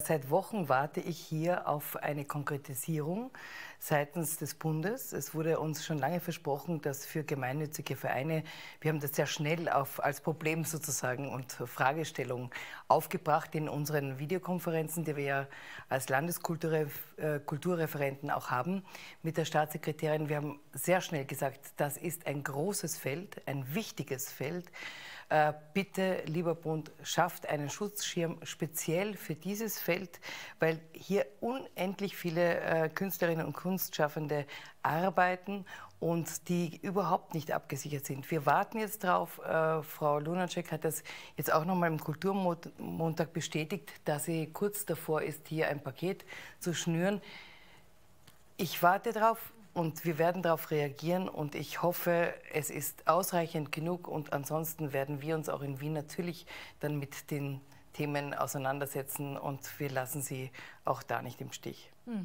Seit Wochen warte ich hier auf eine Konkretisierung seitens des Bundes. Es wurde uns schon lange versprochen, dass für gemeinnützige Vereine, wir haben das sehr schnell als Problem sozusagen und Fragestellung aufgebracht in unseren Videokonferenzen, die wir ja als Landeskulturreferenten auch haben mit der Staatssekretärin. Wir haben sehr schnell gesagt, das ist ein großes Feld, ein wichtiges Feld. Bitte, lieber Bund, schafft einen Schutzschirm speziell für dieses Feld, weil hier unendlich viele Künstlerinnen und Kunstschaffende arbeiten und die überhaupt nicht abgesichert sind. Wir warten jetzt drauf. Frau Lunacek hat das jetzt auch noch mal im Kulturmontag bestätigt, dass sie kurz davor ist, hier ein Paket zu schnüren. Ich warte drauf. Und wir werden darauf reagieren und ich hoffe, es ist ausreichend genug und ansonsten werden wir uns auch in Wien natürlich dann mit den Themen auseinandersetzen und wir lassen Sie auch da nicht im Stich.